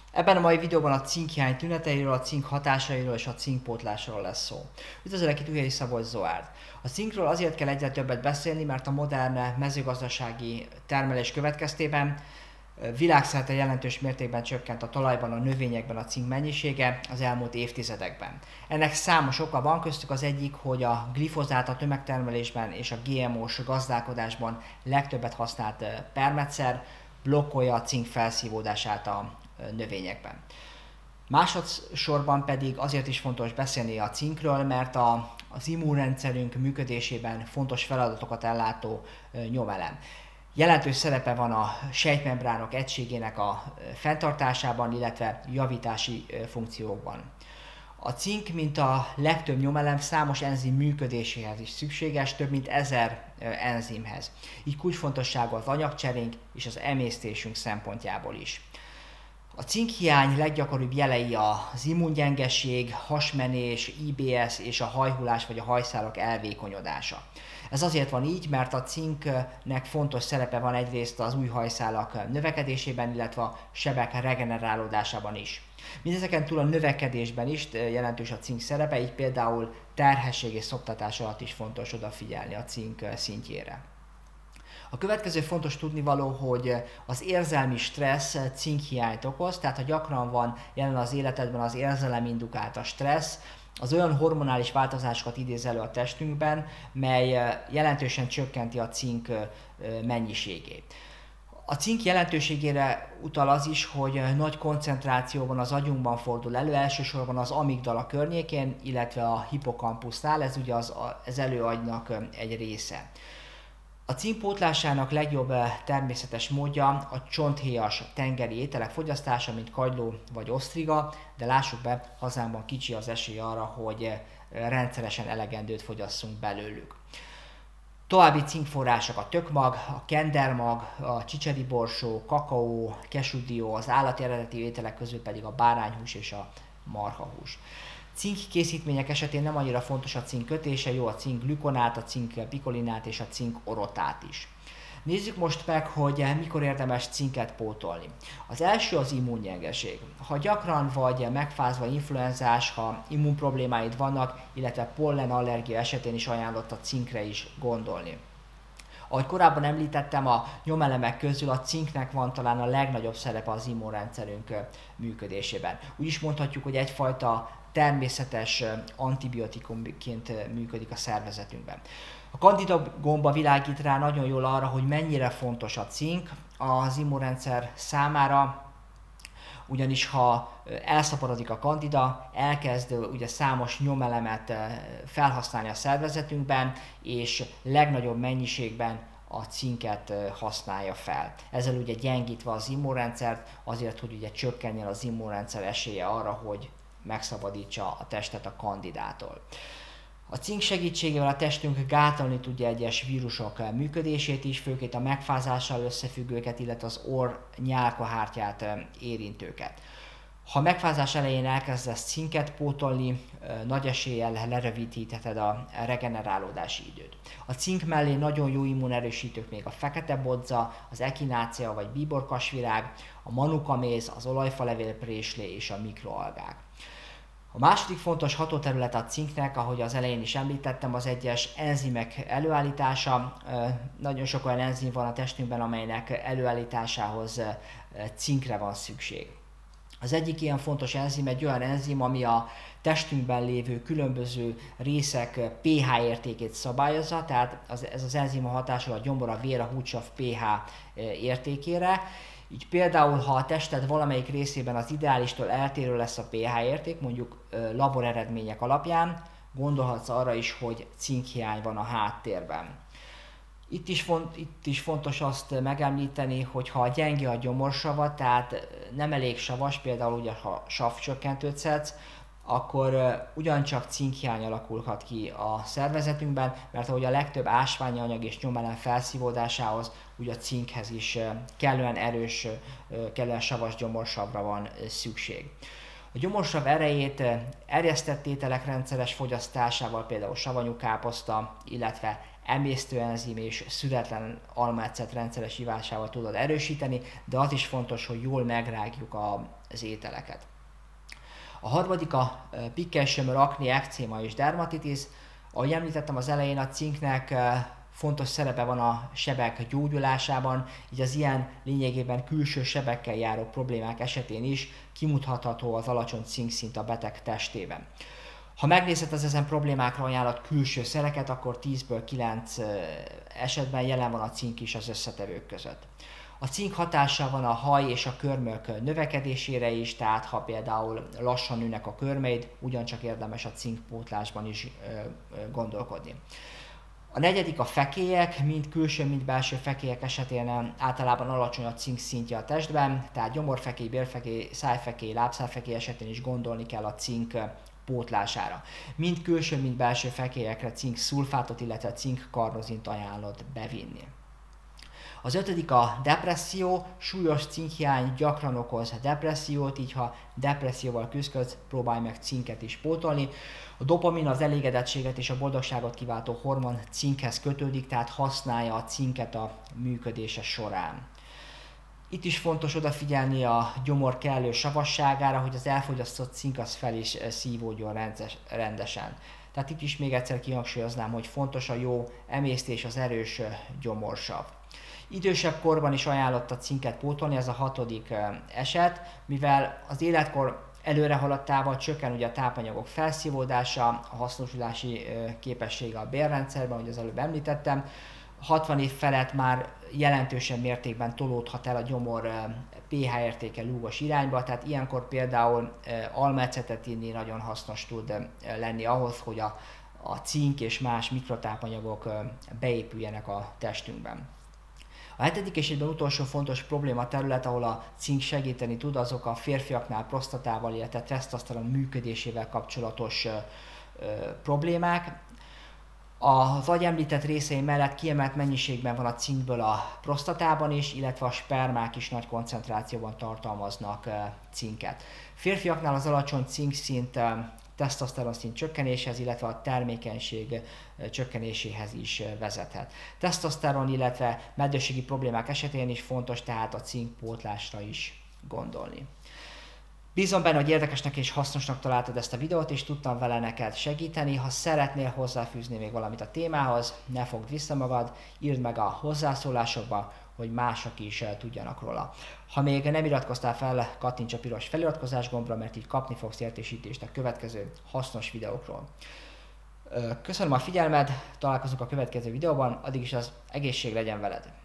Ebben a mai videóban a cinkhiány tüneteiről, a cink hatásairól és a cinkpótlásról lesz szó. Üdvözlök itt Ujjai Szabolcs Zoárd. A cinkről azért kell egyre többet beszélni, mert a modern mezőgazdasági termelés következtében világszerte jelentős mértékben csökkent a talajban, a növényekben a cink mennyisége az elmúlt évtizedekben. Ennek számos oka van, köztük az egyik, hogy a glifozát a tömegtermelésben és a GMO-s gazdálkodásban legtöbbet használt permedszer blokkolja a cink felszívódását a növényekben. Másodszorban pedig azért is fontos beszélni a cinkről, mert az immunrendszerünk működésében fontos feladatokat ellátó nyomelem. Jelentős szerepe van a sejtmembránok egységének a fenntartásában, illetve javítási funkciókban. A cink, mint a legtöbb nyomelem, számos enzim működéséhez is szükséges, több mint 1000 enzimhez. Így kulcsfontosságú az anyagcserénk és az emésztésünk szempontjából is. A cinkhiány leggyakoribb jelei az immungyengeség, hasmenés, IBS és a hajhullás vagy a hajszálak elvékonyodása. Ez azért van így, mert a cinknek fontos szerepe van egyrészt az új hajszálak növekedésében, illetve a sebek regenerálódásában is. Mindezeken túl a növekedésben is jelentős a cink szerepe, így például terhesség és szoptatás alatt is fontos odafigyelni a cink szintjére. A következő fontos tudnivaló, hogy az érzelmi stressz cinkhiányt okoz, tehát ha gyakran van jelen az életedben az érzelem indukált a stressz, az olyan hormonális változásokat idéz elő a testünkben, mely jelentősen csökkenti a cink mennyiségét. A cink jelentőségére utal az is, hogy nagy koncentrációban az agyunkban fordul elő, elsősorban az amigdala környékén, illetve a hippocampusnál, ez ugye az előagynak egy része. A cink pótlásának legjobb természetes módja a csonthéjas tengeri ételek fogyasztása, mint kagyló vagy osztriga, de lássuk be, hazánkban kicsi az esély arra, hogy rendszeresen elegendőt fogyasszunk belőlük. További cinkforrások a tökmag, a kendermag, a csicseriborsó, kakaó, kesudió, az állati eredetű ételek közül pedig a bárányhús és a marhahús. Cink készítmények esetén nem annyira fontos a cink kötése, jó a cink glükonát, a cink pikolinát és a cink orotát is. Nézzük most meg, hogy mikor érdemes cinket pótolni. Az első az immunnyengeség. Ha gyakran vagy megfázva influenzás, ha immunproblémáid vannak, illetve pollenallergia esetén is ajánlott a cinkre is gondolni. Ahogy korábban említettem, a nyomelemek közül a cinknek van talán a legnagyobb szerepe az immunrendszerünk működésében. Úgy is mondhatjuk, hogy egyfajta természetes antibiotikumként működik a szervezetünkben. A Candida gomba világít rá nagyon jól arra, hogy mennyire fontos a cink az immunrendszer számára, ugyanis ha elszaporodik a kandida, elkezd ugye számos nyomelemet felhasználni a szervezetünkben, és legnagyobb mennyiségben a cinket használja fel. Ezzel ugye gyengítve az immunrendszert, azért, hogy ugye csökkenjen az immunrendszer esélye arra, hogy megszabadítsa a testet a kandidától. A cink segítségével a testünk gátolni tudja egyes vírusok működését is, főként a megfázással összefüggőket, illetve az orr-nyálkahártyát érintőket. Ha megfázás elején elkezdesz cinket pótolni, nagy eséllyel lerövidítheted a regenerálódási időt. A cink mellé nagyon jó immunerősítők még a fekete bodza, az ekinácea vagy bíborkasvirág, a manukaméz, az olajfalevélpréslé és a mikroalgák. A második fontos hatóterület a cinknek, ahogy az elején is említettem, az egyes enzimek előállítása. Nagyon sok olyan enzim van a testünkben, amelynek előállításához cinkre van szükség. Az egyik ilyen fontos enzim egy olyan enzim, ami a testünkben lévő különböző részek pH értékét szabályozza, tehát ez az enzim a hatással a gyomor, a vér, a húdsav pH értékére. Így például, ha a tested valamelyik részében az ideálistól eltérő lesz a pH érték, mondjuk laboreredmények alapján, gondolhatsz arra is, hogy cinkhiány van a háttérben. Itt is fontos azt megemlíteni, hogy ha gyenge a gyomorsava, tehát nem elég savas, például ugye, ha savcsökkentőt szedsz, akkor ugyancsak cinkhiány alakulhat ki a szervezetünkben, mert ahogy a legtöbb ásványi anyag és nyomelem felszívódásához, ugye a cinkhez is kellően erős, kellően savas gyomorsavra van szükség. A gyomorsav erejét erjesztett ételek rendszeres fogyasztásával, például savanyú káposzta, illetve emésztőenzim és szüretlen almaecet rendszeres ivásával tudod erősíteni, de az is fontos, hogy jól megrágjuk az ételeket. A harmadik a pikkelsömör, akné, ekcéma és dermatitis. Ahogy említettem az elején, a cinknek fontos szerepe van a sebek gyógyulásában, így az ilyen lényegében külső sebekkel járó problémák esetén is kimutatható az alacsony cinkszint a beteg testében. Ha megnézed az ezen problémákra ajánlott külső szereket, akkor 10-ből 9 esetben jelen van a cink is az összetevők között. A cink hatással van a haj és a körmök növekedésére is, tehát ha például lassan nőnek a körmeid, ugyancsak érdemes a cinkpótlásban is gondolkodni. A negyedik a fekélyek, mind külső, mind belső fekélyek esetén általában alacsony a cink szintje a testben, tehát gyomorfekély, bélfekély, szájfekély, lábszárfekély esetén is gondolni kell a cink pótlására. Mind külső, mind belső fekélyekre cink szulfátot, illetve cink karnozint ajánlott bevinni. Az ötödik a depresszió, súlyos cinkhiány gyakran okoz depressziót, így ha depresszióval küzdködsz, próbálj meg cinket is pótolni. A dopamin az elégedettséget és a boldogságot kiváltó hormon cinkhez kötődik, tehát használja a cinket a működése során. Itt is fontos odafigyelni a gyomor kellő savasságára, hogy az elfogyasztott cink az fel is szívódjon rendesen. Tehát itt is még egyszer kihangsúlyoznám, hogy fontos a jó emésztés, az erős gyomorsav. Idősebb korban is ajánlott a cinket pótolni, ez a hatodik eset, mivel az életkor előre haladtával csökken ugye a tápanyagok felszívódása, a hasznosulási képessége a bélrendszerben, ahogy az előbb említettem. 60 év felett már jelentősebb mértékben tolódhat el a gyomor pH értéke lúgos irányba, tehát ilyenkor például almaecetet inni nagyon hasznos tud lenni ahhoz, hogy a cink és más mikrotápanyagok beépüljenek a testünkben. A hetedik és egyben utolsó fontos probléma terület, ahol a cink segíteni tud, azok a férfiaknál prosztatával, illetve tesztoszteron működésével kapcsolatos problémák. Az agy említett részei mellett kiemelt mennyiségben van a cinkből a prosztatában is, illetve a spermák is nagy koncentrációban tartalmaznak cinket. Férfiaknál az alacsony cinkszint tesztoszteron szint csökkenéshez, illetve a termékenység csökkenéséhez is vezethet. Tesztoszteron, illetve meddőségi problémák esetén is fontos tehát a cinkpótlásra is gondolni. Bízom benne, hogy érdekesnek és hasznosnak találtad ezt a videót, és tudtam vele neked segíteni. Ha szeretnél hozzáfűzni még valamit a témához, ne fogd vissza magad, írd meg a hozzászólásokba, hogy mások is tudjanak róla. Ha még nem iratkoztál fel, kattints a piros feliratkozás gombra, mert így kapni fogsz értesítést a következő hasznos videókról. Köszönöm a figyelmed, találkozunk a következő videóban, addig is az egészség legyen veled!